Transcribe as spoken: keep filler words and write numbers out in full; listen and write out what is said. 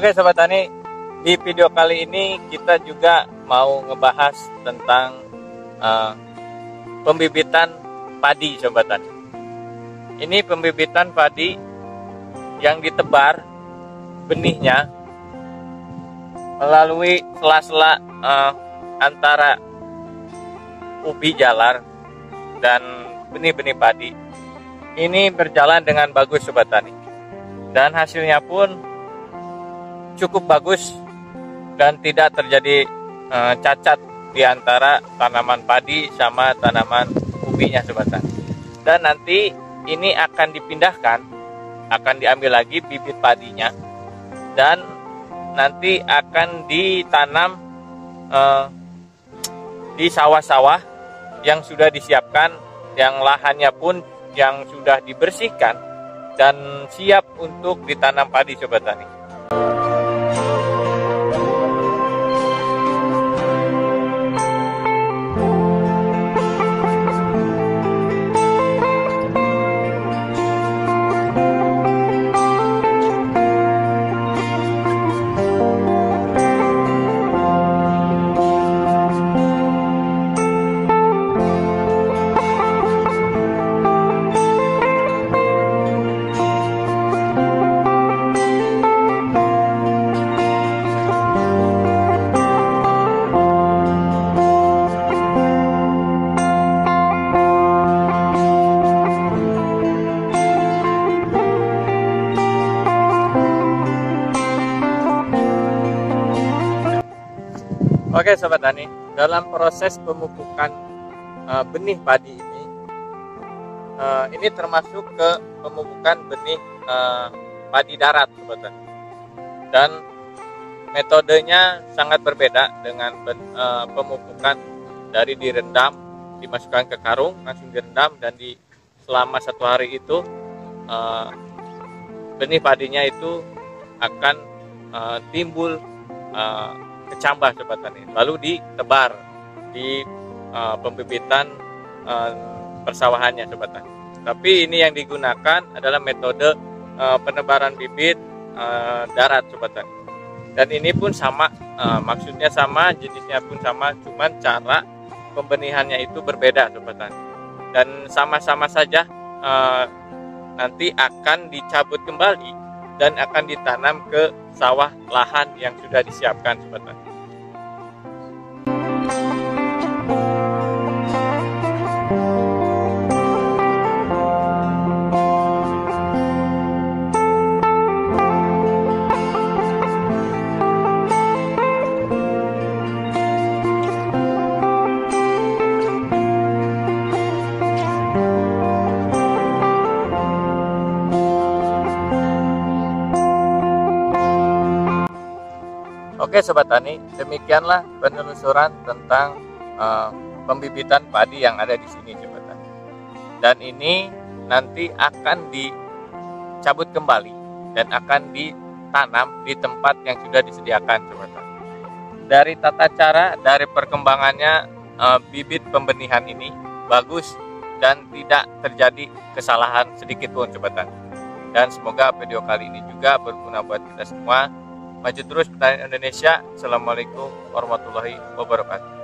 Oke Sobat Tani, di video kali ini kita juga mau ngebahas tentang uh, pembibitan padi Sobat Tani. Ini pembibitan padi yang ditebar benihnya melalui sela-sela uh, antara ubi jalar dan benih-benih padi. Ini berjalan dengan bagus Sobat Tani, dan hasilnya pun cukup bagus dan tidak terjadi uh, cacat di antara tanaman padi sama tanaman ubinya Sobat Tani. Dan nanti ini akan dipindahkan, akan diambil lagi bibit padinya, dan nanti akan ditanam uh, di sawah-sawah yang sudah disiapkan, yang lahannya pun yang sudah dibersihkan dan siap untuk ditanam padi Sobat Tani. Oke Sobat Tani, dalam proses pemupukan uh, benih padi ini, uh, ini termasuk ke pemupukan benih uh, padi darat Sobat Tani. Dan metodenya sangat berbeda dengan ben, uh, pemupukan dari direndam, dimasukkan ke karung, langsung direndam, dan di selama satu hari itu uh, benih padinya itu akan uh, timbul uh, kecambah Sobat Tani, lalu ditebar di uh, pembibitan uh, persawahannya Sobat Tani. Tapi ini yang digunakan adalah metode uh, penebaran bibit uh, darat Sobat Tani. Dan ini pun sama, uh, maksudnya sama, jenisnya pun sama, cuman cara pembenihannya itu berbeda Sobat Tani. Dan sama-sama saja uh, nanti akan dicabut kembali dan akan ditanam ke sawah lahan yang sudah disiapkan Sobat Tani. Oke Sobat Tani, demikianlah penelusuran tentang uh, pembibitan padi yang ada di sini Sobat Tani. Dan ini nanti akan dicabut kembali dan akan ditanam di tempat yang sudah disediakan Sobat Tani. Dari tata cara, dari perkembangannya, uh, bibit pembenihan ini bagus dan tidak terjadi kesalahan sedikit pun Sobat Tani. Dan semoga video kali ini juga berguna buat kita semua. Maju terus pertanian Indonesia. Assalamualaikum warahmatullahi wabarakatuh.